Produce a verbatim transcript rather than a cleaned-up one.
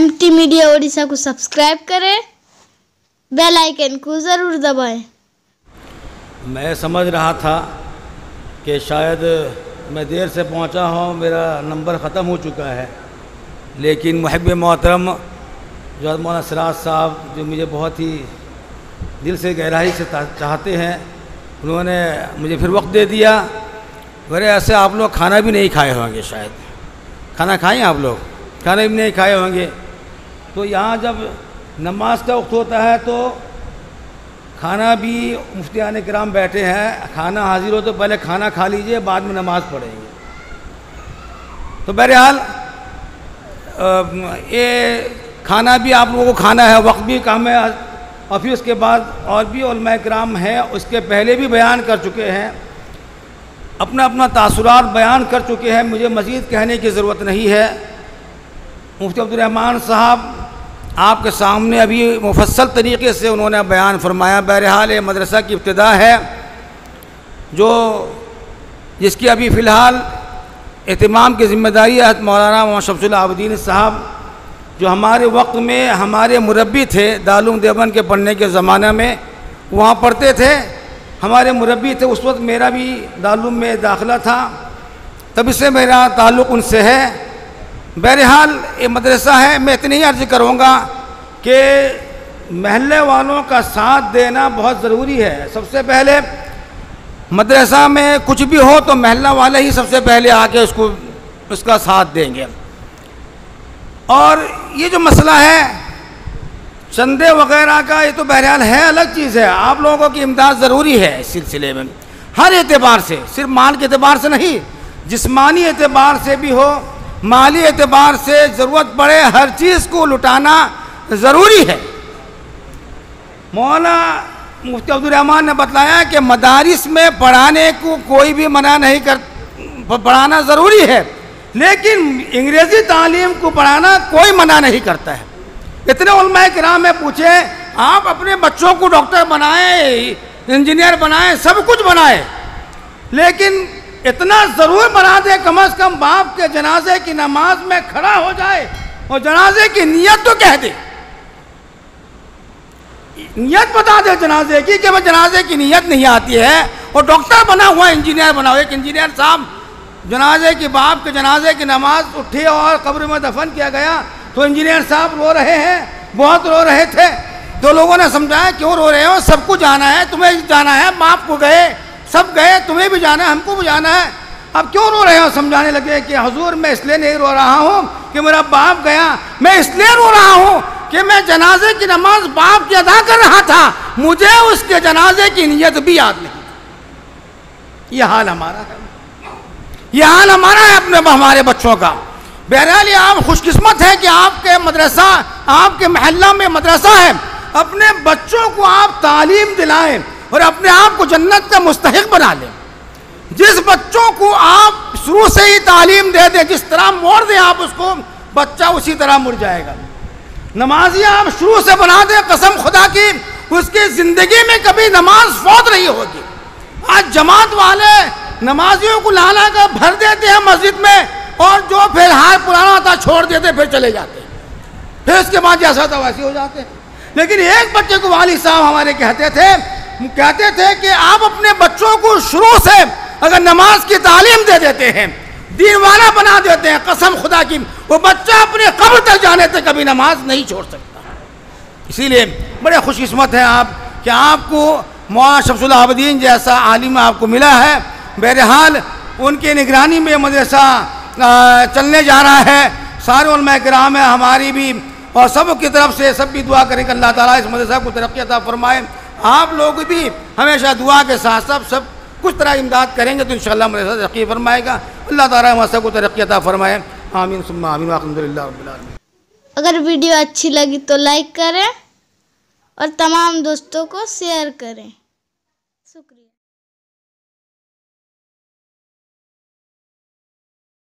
M T media Odisha को subscribe करें, bell icon को ज़रूर दबाएं। मैं समझ रहा था कि शायद मैं देर से पहुंचा हूं, मेरा नंबर ख़त्म हो चुका है, लेकिन मुहब्ब मोहतरम जो मौलाना सिराज साहब जो मुझे बहुत ही दिल से गहराई से चाहते हैं, उन्होंने मुझे फिर वक्त दे दिया। मेरे ऐसे आप लोग खाना भी नहीं खाए होंगे, शायद खाना खाएं आप लोग, खाना भी नहीं खाए होंगे। तो यहाँ जब नमाज का वक्त होता है तो खाना भी मुफ्तियान किराम बैठे हैं, खाना हाजिर हो तो पहले खाना खा लीजिए, बाद में नमाज पढ़ेंगे। तो बहरहाल ये खाना भी आप लोगों को खाना है, वक्त भी काम है, और फिर उसके बाद और भी उलमा किराम हैं, उसके पहले भी बयान कर चुके हैं, अपना अपना तासुरात बयान कर चुके हैं, मुझे मज़ीद कहने की ज़रूरत नहीं है। मुफ्ती अब्दुल रहमान साहब आपके सामने अभी मुफस्सल तरीके से उन्होंने बयान फरमाया। बहरहाल ये मदरसा की इब्तिदा है जो जिसकी अभी फ़िलहाल एहतमाम की ज़िम्मेदारी है मौलाना मोहम्मद शमसुल आबदीन साहब, जो हमारे वक्त में हमारे मुरब्बी थे, दारुल देवबंद के पढ़ने के ज़माने में वहाँ पढ़ते थे, हमारे मुरब्बी थे। उस वक्त मेरा भी दारुल में दाखिला था, तभी से मेरा ताल्लुक़ उनसे है। बहरहाल ये मदरसा है, मैं इतनी ही अर्ज़ करूँगा कि महल्ले वालों का साथ देना बहुत ज़रूरी है। सबसे पहले मदरसा में कुछ भी हो तो महल्ला वाले ही सबसे पहले आके उसको उसका साथ देंगे। और ये जो मसला है चंदे वगैरह का, ये तो बहरहाल है अलग चीज़ है, आप लोगों की इमदाद ज़रूरी है इस सिलसिले में, हर एतबार से, सिर्फ माल के एतबार से नहीं, जिस्मानी एतबार से भी हो, माली एतबार से ज़रूरत पड़े, हर चीज़ को लुटाना ज़रूरी है। मौलाना मुफ्ती अब्दुल रहमान ने बतलाया कि मदारिस में पढ़ाने को कोई भी मना नहीं कर, पढ़ाना ज़रूरी है, लेकिन अंग्रेज़ी तालीम को पढ़ाना कोई मना नहीं करता है। इतने उलमा किराम में पूछे, आप अपने बच्चों को डॉक्टर बनाएं, इंजीनियर बनाएं, सब कुछ बनाएं, लेकिन इतना ज़रूर बना दे कम अज़ कम बाप के जनाजे की नमाज में खड़ा हो जाए और जनाजे की नियत तो कह दे, नियत बता दे जनाजे की कि मैं जनाजे की नियत नहीं आती है, और डॉक्टर बना हुआ इंजीनियर बना हुआ। एक इंजीनियर साहब जनाजे की बाप के जनाजे की नमाज उठी और कब्र में दफन किया गया तो इंजीनियर साहब रो रहे हैं, बहुत रो रहे थे। तो लोगों ने समझाया क्यों रो रहे हो, सबको जाना है, तुम्हें जाना है, बाप को गए, सब गए, तुम्हें भी जाना है, हमको भी जाना है, अब क्यों रो रहे हो। समझाने लगे कि हुजूर मैं इसलिए नहीं रो रहा हूँ कि मेरा बाप गया, मैं इसलिए रो रहा हूँ कि मैं जनाजे की नमाज बाप की अदा कर रहा था, मुझे उसके जनाजे की नियत भी याद नहीं। यह हाल हमारा है, यह हाल हमारा है अपने हमारे बच्चों का। बहरहाल ये आप खुशकिस्मत है कि आपके मदरसा, आपके महल्ला में मदरसा है, अपने बच्चों को आप तालीम दिलाएं और अपने आप को जन्नत का मुस्तहिक बना लें। जिस बच्चों को आप शुरू से ही तालीम दे दें, जिस तरह मोड़ दें आप उसको, बच्चा उसी तरह मुड़ जाएगा। नमाजी आप शुरू से बना दें, कसम खुदा की उसकी ज़िंदगी में कभी नमाज फौत नहीं होगी। आज जमात वाले नमाजियों को ला ला कर भर देते हैं मस्जिद में, और जो फिर हार पुराना था छोड़ देते, फिर चले जाते, फिर उसके बाद जैसा था वैसे हो जाते हैं। लेकिन एक बच्चे को वाली साहब हमारे कहते थे कहते थे कि आप अपने बच्चों को शुरू से अगर नमाज की तालीम दे देते हैं, दीन वाला बना देते हैं, कसम खुदा की वो बच्चा अपने कब्र तक जाने तक कभी नमाज नहीं छोड़ सकता। इसीलिए बड़े खुशकिस्मत हैं आप कि आपको मौलाना शमसुल आबदीन जैसा आलिम आपको मिला है। बहरहाल उनकी निगरानी में मदरसा चलने जा रहा है। सारे उलमा किराम है, हमारी भी और सब की तरफ से सब भी दुआ करें कि अल्लाह ताला इस मदरसा को तरक्की अता फरमाए। आप लोग भी हमेशा दुआ के साथ साथ सब कुछ तरह इमदाद करेंगे तो इंशाअल्लाह मदरसा तरक्की फरमाएगा। अल्लाह ताला मदरसा को तरक्की अता फरमाए। आमीन सुम्मा आमीन। अल्हम्दुलिल्लाह रब्बिल आलमीन। अगर वीडियो अच्छी लगी तो लाइक करें और तमाम दोस्तों को शेयर करें। शुक्रिया।